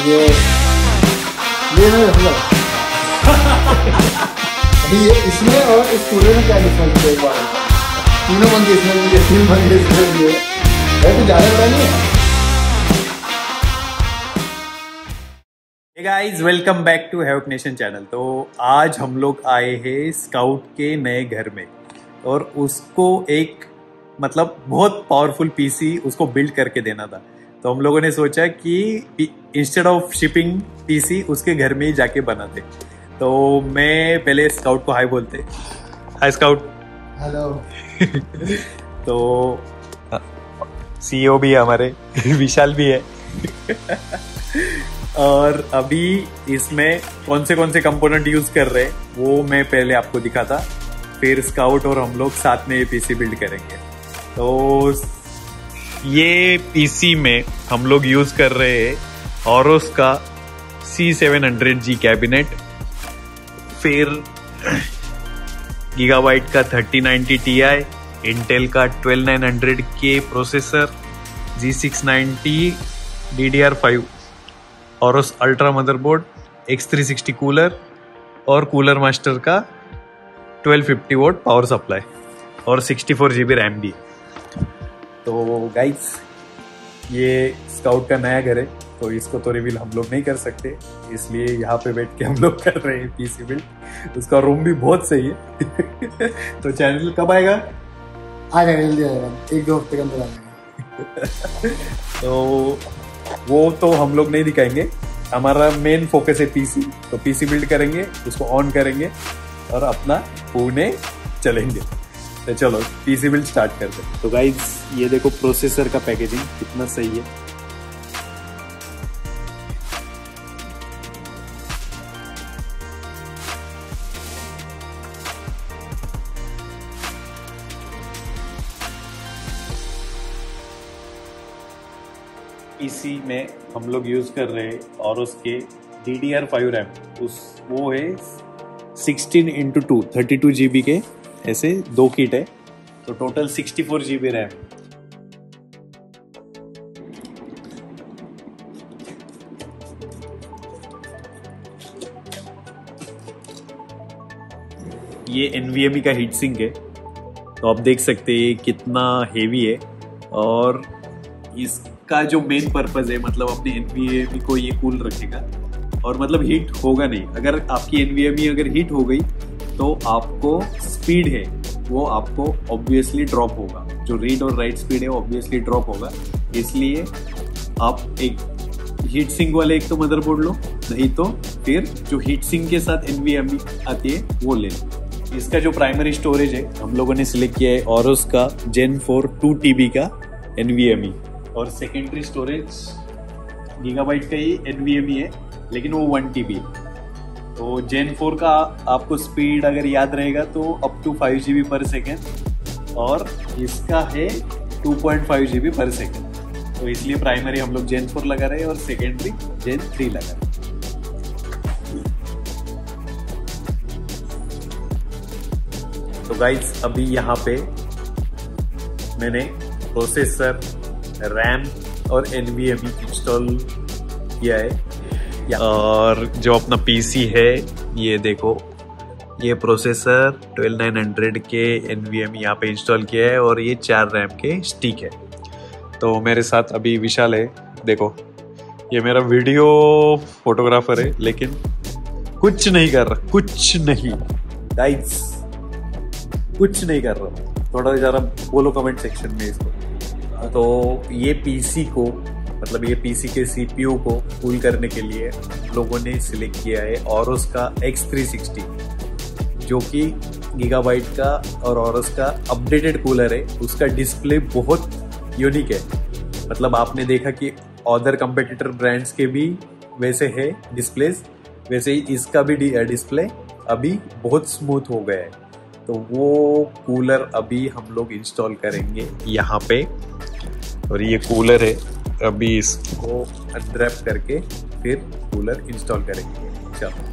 ये मतलब अभी ये इसमें और इस कूलर में क्या डिफरेंस है? एक बार तीनों पंखे इसमें भी है, 3 पंखे इसमें भी है, तो ज़्यादा बड़ा नहीं है। Hey guys, welcome back to Havoc Nation channel. तो आज हम लोग आए हैं स्काउट के नए घर में और उसको एक मतलब बहुत पावरफुल पीसी उसको बिल्ड करके देना था। तो हम लोगों ने सोचा कि इंस्टेड ऑफ शिपिंग पीसी उसके घर में ही जाके बनाते। तो मैं पहले स्काउट को हाय बोलते। Hi Scout. हेलो। तो सीईओ भी है हमारे, विशाल भी है। और अभी इसमें कौन से कंपोनेंट यूज कर रहे हैं वो मैं पहले आपको दिखाता, फिर स्काउट और हम लोग साथ में ये पीसी बिल्ड करेंगे। तो ये पीसी में हम लोग यूज कर रहे हैं ऑरोस का C700G कैबिनेट, फिर गीगाबाइट का 3090 Ti, इंटेल का 12900K processor, G690 DDR5, Aorus ultra motherboard, X360 cooler और कूलर मास्टर का 1250 वोल्ट पावर सप्लाई और 64 GB रैम भी। तो गाइस ये स्काउट का नया घर है तो इसको तो रिवील हम लोग नहीं कर सकते, इसलिए यहाँ पे बैठ के हम लोग कर रहे हैं पीसी बिल्ड। उसका रूम भी बहुत सही है। तो चैनल कब आएगा? आ जाएगा, जल्दी आएगा, 1-2 हफ्ते के अंदर आ जाएगा। तो वो तो हम लोग नहीं दिखाएंगे, हमारा मेन फोकस है पीसी। तो पीसी बिल्ड करेंगे, उसको ऑन करेंगे और अपना पुणे चलेंगे। तो चलो पीसी बिल्ड स्टार्ट करते हैं। तो गाइज ये देखो प्रोसेसर का पैकेजिंग कितना सही है। पीसी में हम लोग यूज कर रहे हैं और उसके DDR5 रैम, वो है 16x2 32 GB के, ऐसे 2 किट है तो टोटल 64 GB रैम। ये NVMe का हीट सिंक है, तो आप देख सकते हैं कितना हेवी है। और इसका जो मेन पर्पस है मतलब अपने NVMe को ये कूल रखेगा और मतलब हीट होगा नहीं। अगर आपकी NVMe अगर हीट हो गई तो आपको स्पीड है वो आपको ऑब्वियसली ड्रॉप होगा, जो रीड और राइट स्पीड है ऑब्वियसली ड्रॉप होगा। इसलिए आप एक हीट सिंक वाले एक तो मदरबोर्ड लो, नहीं तो फिर जो हीट सिंक के साथ NVMe आती है वो ले लो। इसका जो प्राइमरी स्टोरेज है हम लोगों ने सिलेक्ट किया है ऑरोस का Gen 4 2 TB का NVMe, और सेकेंडरी स्टोरेज गीगाबाइट का ही NVMe है लेकिन वो 1 TB। तो Gen 4 का आपको स्पीड अगर याद रहेगा तो अप टू 5 GB पर सेकेंड और इसका है 2.5 GB पर सेकेंड। तो इसलिए प्राइमरी हम लोग Gen 4 लगा रहे हैं और सेकेंडरी Gen 3 लगा रहे हैं। तो गाइस अभी यहाँ पे मैंने प्रोसेसर, रैम और NVMe इंस्टॉल किया है। और जो अपना पीसी है ये देखो, ये प्रोसेसर 12900 के NVMe यहाँ पे इंस्टॉल किया है और ये 4 रैम के स्टिक है। तो मेरे साथ अभी विशाल है, देखो ये मेरा वीडियो फोटोग्राफर है लेकिन कुछ नहीं कर रहा, कुछ नहीं गाइस, कुछ नहीं कर रहा। थोड़ा जरा बोलो कमेंट सेक्शन में इसको। तो ये पीसी को मतलब ये पीसी के CPU को कूल करने के लिए लोगों ने सिलेक्ट किया है ऑरोस का X360, जो कि गीगाबाइट का और ऑरोस का अपडेटेड कूलर है। उसका डिस्प्ले बहुत यूनिक है, मतलब आपने देखा कि अदर कंपेटिटर ब्रांड्स के भी वैसे है डिस्प्लेस, वैसे ही इसका भी डिस्प्ले अभी बहुत स्मूथ हो गया है। तो वो कूलर अभी हम लोग इंस्टॉल करेंगे यहाँ पे, और ये कूलर है, अभी इसको अनरैप करके फिर कूलर इंस्टॉल करेंगे। चलो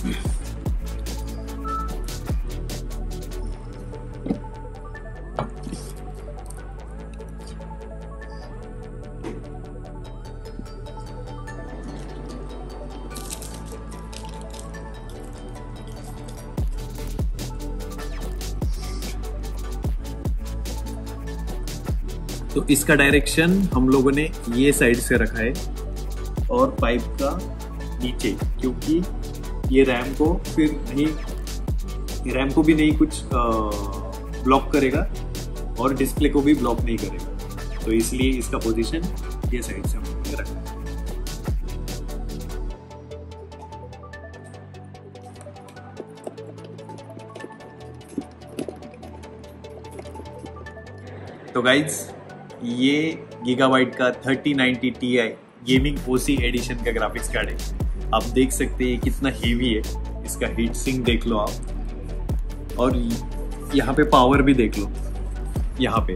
तो इसका डायरेक्शन हम लोगों ने ये साइड से रखा है और पाइप का नीचे, क्योंकि ये रैम को फिर नहीं, रैम को भी नहीं कुछ ब्लॉक करेगा और डिस्प्ले को भी ब्लॉक नहीं करेगा, तो इसलिए इसका पोजीशन ये साइड से हम लोगों ने रखा है। तो गाइज ये गीगाबाइट का 3090 Ti गेमिंग OC एडिशन का ग्राफिक्स कार्ड है। आप देख सकते हैं कितना हेवी है, इसका हीट सिंक देख लो आप, और यहाँ पे पावर भी देख लो यहाँ पे।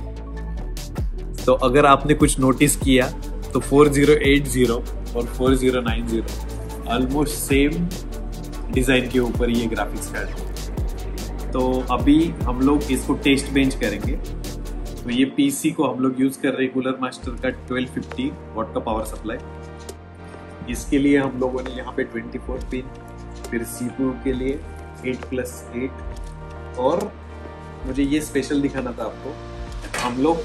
तो अगर आपने कुछ नोटिस किया तो 4080 और 4090 ऑलमोस्ट सेम डिजाइन के ऊपर ये ग्राफिक्स कार्ड है। तो अभी हम लोग इसको टेस्ट बेंच करेंगे। तो ये पीसी को हम लोग यूज कर रहे हैं कूलर मास्टर का 1250 वॉट का पावर सप्लाई। इसके लिए हम लोगों ने यहाँ पे 24 पिन, फिर CPU के लिए 8+8, और मुझे ये स्पेशल दिखाना था आपको, हम लोग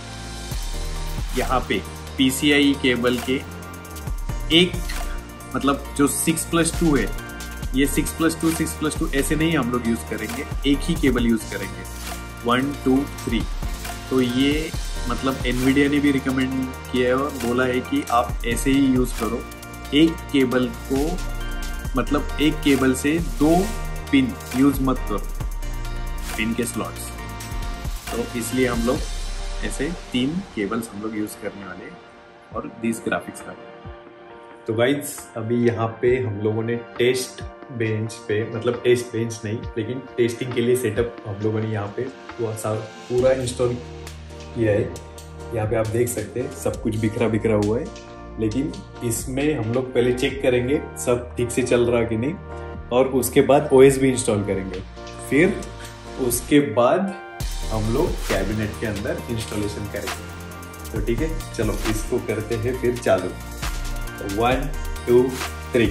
यहाँ पे PCI केबल के एक, मतलब जो 6+2 है, ये 6+2 6+2 ऐसे नहीं हम लोग यूज करेंगे, एक ही केबल यूज करेंगे 1 2 3। तो ये मतलब एनवीडिया ने भी रिकमेंड किया है और बोला है कि आप ऐसे ही यूज करो, एक केबल को, मतलब एक केबल से 2 पिन यूज मत करो, पिन के स्लॉट्स। तो इसलिए हम लोग ऐसे 3 केबल्स हम लोग यूज करने वाले हैं और दिस ग्राफिक्स कार्ड। तो गाइज अभी यहाँ पे हम लोगों ने टेस्ट बेंच पे, मतलब टेस्ट बेंच नहीं लेकिन टेस्टिंग के लिए सेटअप हम लोगों ने यहाँ पे पूरा इंस्टॉल किया है। यहाँ पे आप देख सकते हैं सब कुछ बिखरा बिखरा हुआ है, लेकिन इसमें हम लोग पहले चेक करेंगे सब ठीक से चल रहा कि नहीं, और उसके बाद OS भी इंस्टॉल करेंगे, फिर उसके बाद हम लोग कैबिनेट के अंदर इंस्टॉलेशन करेंगे। तो ठीक है, चलो इसको करते हैं फिर चालू। 1 2 3।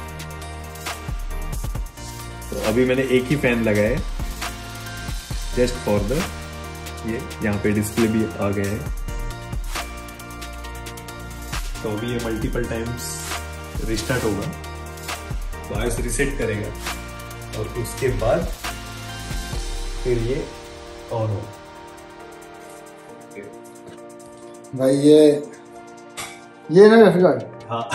तो अभी मैंने एक ही फैन लगाया है जस्ट फॉर द, ये यहाँ पे डिस्प्ले भी आ गया है। तो अभी ये मल्टीपल टाइम्स रिस्टार्ट होगा, बायोस रिसेट करेगा और उसके बाद फिर ये ऑन होगा। भाई ये ना ग्राफिक कार्ड, हाँ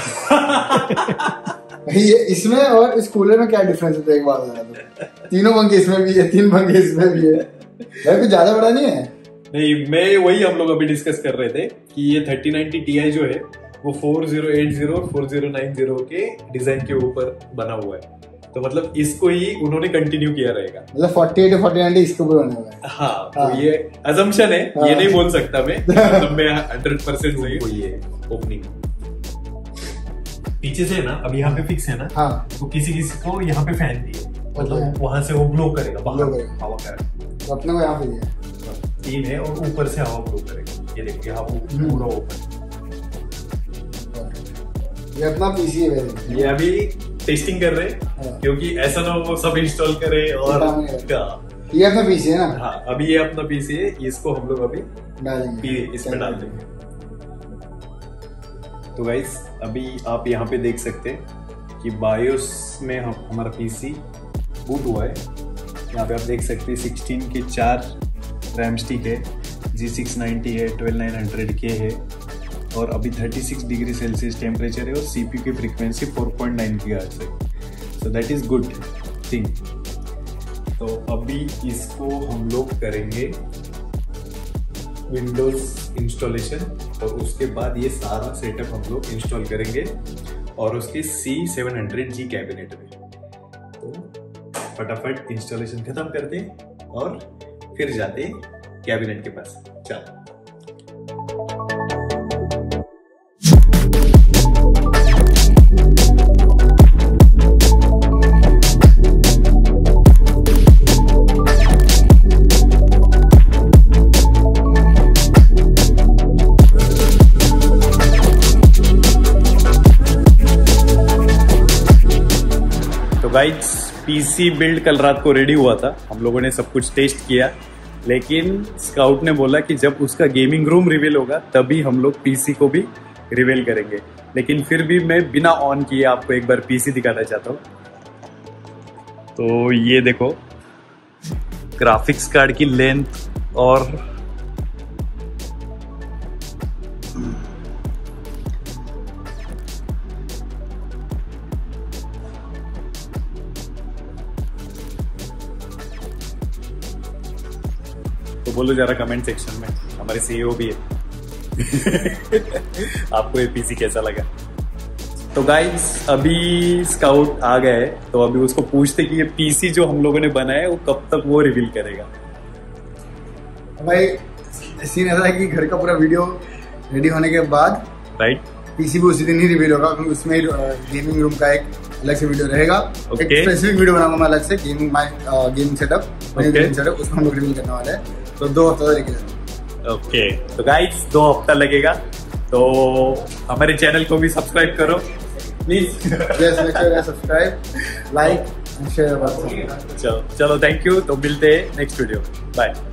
ये इसमें और इस कूलर में क्या डिफरेंस है? एक बात बता दो, तीनों पंखे इसमें भी है, 3 पंखे इसमें भी है भाई, कुछ ज्यादा बड़ा नहीं है। नहीं, मैं वही हम लोग अभी डिस्कस कर रहे थे कि ये 3090 Ti जो है वो 4080 और 4090 के डिजाइन के ऊपर बना हुआ है, तो मतलब इसको ही उन्होंने कंटिन्यू किया रहेगा, मतलब 48 और 4090 इसके ऊपर बना हुआ है। हाँ, तो ये अजम्पशन है, ये नहीं बोल सकता मैं, मतलब मैं 100% सही हूँ। ये ओपनिंग पीछे से है ना, अब यहाँ पे फिक्स है ना, हाँ, तो किसी किसी को यहाँ पे फैन दिए, मतलब वहां से वो ब्लो करेगा, बाहर हवा करेगा, तो अपने को यहाँ पे दिया 3 है और ऊपर से हवा ब्लो करेगा। ये देखिए यहाँ पूरा ओपन। ये अपना पीसी है, ये अभी टेस्टिंग कर रहे हैं, क्योंकि ऐसा ना वो सब इंस्टॉल करे और ये अपना पीसी है ना। हाँ, अभी ये अपना पीसी है, इसको हम लोग अभी डालेंगे, इसमें डाल देंगे। तो गाइस अभी आप यहाँ पे देख सकते हैं कि बायोस में हमारा पीसी बूट हुआ है। यहाँ पे आप देख सकते हैं 16 के 4 रैम स्टिक है, G690 है, 12900K है, और अभी 36 डिग्री सेल्सियस टेम्परेचर है और CPU की फ्रीक्वेंसी 4.9 GHz है। So that is good thing. तो अभी इसको हम लोग करेंगे विंडोज इंस्टॉलेशन, और उसके बाद ये सारा सेटअप हम लोग इंस्टॉल करेंगे और उसके C700G कैबिनेट में। तो फटाफट इंस्टॉलेशन खत्म करते हैं और फिर जाते हैं कैबिनेट के पास। चलो। गाइज पीसी बिल्ड कल रात को रेडी हुआ था, हम लोगों ने सब कुछ टेस्ट किया, लेकिन स्काउट ने बोला कि जब उसका गेमिंग रूम रिवील होगा तभी हम लोग पीसी को भी रिवील करेंगे। लेकिन फिर भी मैं बिना ऑन किए आपको एक बार पीसी दिखाना चाहता हूँ। तो ये देखो ग्राफिक्स कार्ड की लेंथ और तो बोलो जरा कमेंट सेक्शन में, हमारे सीईओ भी है आपको ये पीसी कैसा लगा। तो गाइस अभी स्काउट आ गए, तो अभी उसको पूछते कि ये पीसी जो हम लोगों ने बनाया है वो कब तक वो रिवील करेगा। भाई सीन ऐसा है कि घर का पूरा वीडियो रेडी होने के बाद राइट पीसी भी उसी दिन ही रिवील होगा, क्योंकि उसमें गेमिंग रूम का एक अलग से वीडियो रहेगा। Okay. एक स्पेसिफिक वीडियो बनाऊंगा मैं अलग से, गेमिंग सेटअप उसको हम लोग रिवील करने वाले हैं। तो 2 हफ्ता लगेगा। ओके तो गाइस 2 हफ्ता लगेगा, तो हमारे चैनल को भी सब्सक्राइब करो please. Subscribe, like and share. चलो थैंक यू, तो मिलते हैं नेक्स्ट वीडियो, बाय।